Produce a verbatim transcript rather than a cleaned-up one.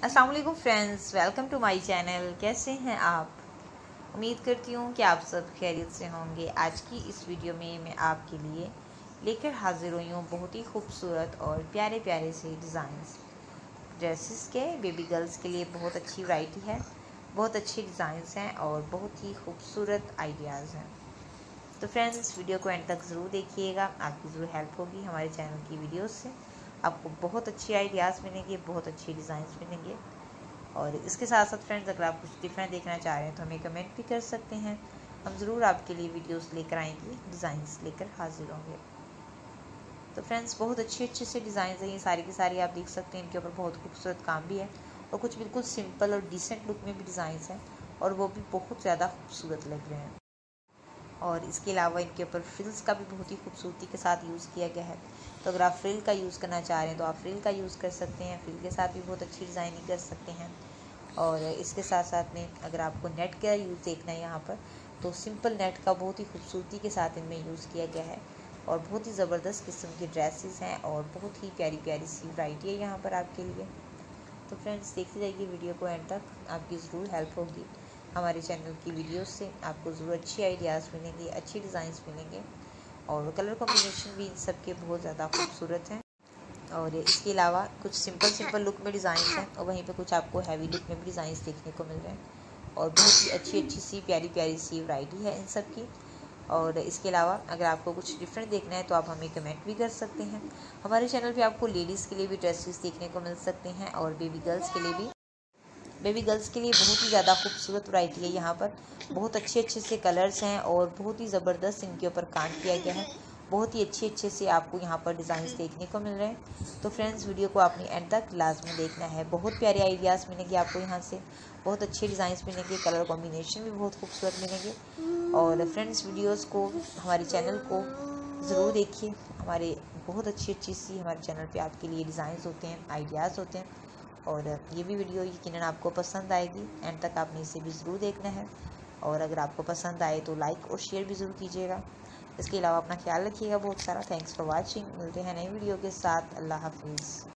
अस्सलाम वालेकुम friends, welcome to my channel. कैसे हैं आप? उम्मीद करती हूँ कि आप सब खैरियत से होंगे। आज की इस वीडियो में मैं आपके लिए लेकर हाजिर हुई हूँ बहुत ही खूबसूरत और प्यारे प्यारे से डिज़ाइंस ड्रेसेस के। बेबी गर्ल्स के लिए बहुत अच्छी वैरायटी है, बहुत अच्छे डिज़ाइंस हैं और बहुत ही खूबसूरत आइडियाज़ हैं। तो फ्रेंड्स, वीडियो को एंड तक ज़रूर देखिएगा, आपकी ज़रूर हेल्प होगी हमारे चैनल की वीडियोस से। आपको बहुत अच्छी आइडियाज़ मिलेंगे, बहुत अच्छे डिज़ाइंस मिलेंगे। और इसके साथ साथ फ्रेंड्स, अगर आप कुछ डिफरेंट देखना चाह रहे हैं तो हमें कमेंट भी कर सकते हैं। हम ज़रूर आपके लिए वीडियोस लेकर आएंगे, डिज़ाइंस लेकर हाजिर होंगे। तो फ्रेंड्स, बहुत अच्छे अच्छे से डिज़ाइन हैं, ये सारी की सारी आप देख सकते हैं। इनके ऊपर बहुत खूबसूरत काम भी है और कुछ बिल्कुल सिंपल और डिसेंट लुक में भी डिज़ाइंस हैं और वो भी बहुत ज़्यादा खूबसूरत लग रहे हैं। और इसके अलावा इनके ऊपर फ्रिल्स का भी बहुत ही खूबसूरती के साथ यूज़ किया गया है। तो अगर आप फ्रिल का यूज़ करना चाह रहे हैं तो आप फ्रिल का यूज़ कर सकते हैं। फ्रिल के साथ भी बहुत अच्छी डिज़ाइनिंग कर सकते हैं। और इसके साथ साथ में अगर आपको नेट का यूज़ देखना है यहाँ पर, तो सिंपल नेट का बहुत ही खूबसूरती के साथ इनमें यूज़ किया गया है और बहुत ही ज़बरदस्त किस्म की ड्रेसेस हैं और बहुत ही प्यारी प्यारी सी वैरायटी है यहाँ पर आपके लिए। तो फ्रेंड्स, देखते जाइए वीडियो को एंड तक, आपकी ज़रूर हेल्प होगी। हमारे चैनल की वीडियोस से आपको ज़रूर अच्छी आइडियाज़ मिलेंगे, अच्छी डिज़ाइंस मिलेंगे और कलर कॉम्बिनेशन भी इन सब के बहुत ज़्यादा खूबसूरत हैं। और इसके अलावा कुछ सिंपल सिंपल लुक में डिज़ाइंस हैं और वहीं पे कुछ आपको हैवी लुक में भी डिज़ाइंस देखने को मिल रहे हैं और बहुत ही अच्छी अच्छी सी प्यारी प्यारी सी वैरायटी है इन सब की। और इसके अलावा अगर आपको कुछ डिफरेंट देखना है तो आप हमें कमेंट भी कर सकते हैं। हमारे चैनल पे आपको लेडीज़ के लिए भी ड्रेसेस देखने को मिल सकते हैं और बेबी गर्ल्स के लिए भी बेबी गर्ल्स के लिए बहुत ही ज़्यादा खूबसूरत वैरायटी है यहाँ पर। बहुत अच्छे अच्छे से कलर्स हैं और बहुत ही ज़बरदस्त इनके ऊपर काम किया गया है। बहुत ही अच्छे अच्छे से आपको यहाँ पर डिज़ाइंस देखने को मिल रहे हैं। तो फ्रेंड्स, वीडियो को आपने एंड तक लाजमी देखना है। बहुत प्यारे आइडियाज़ मिलेंगे आपको यहाँ से, बहुत अच्छे डिज़ाइंस मिलेंगे, कलर कॉम्बिनेशन भी बहुत खूबसूरत मिलेंगे। और फ्रेंड्स, वीडियोज़ को, हमारे चैनल को ज़रूर देखिए। हमारे बहुत अच्छी अच्छी सी हमारे चैनल पे आपके लिए डिज़ाइंस होते हैं, आइडियाज़ होते हैं और ये भी वीडियो यकीनन आपको पसंद आएगी। एंड तक आपने इसे भी ज़रूर देखना है और अगर आपको पसंद आए तो लाइक और शेयर भी ज़रूर कीजिएगा। इसके अलावा अपना ख्याल रखिएगा बहुत सारा। Thanks for watching. मिलते हैं नई वीडियो के साथ। अल्लाह हाफिज़।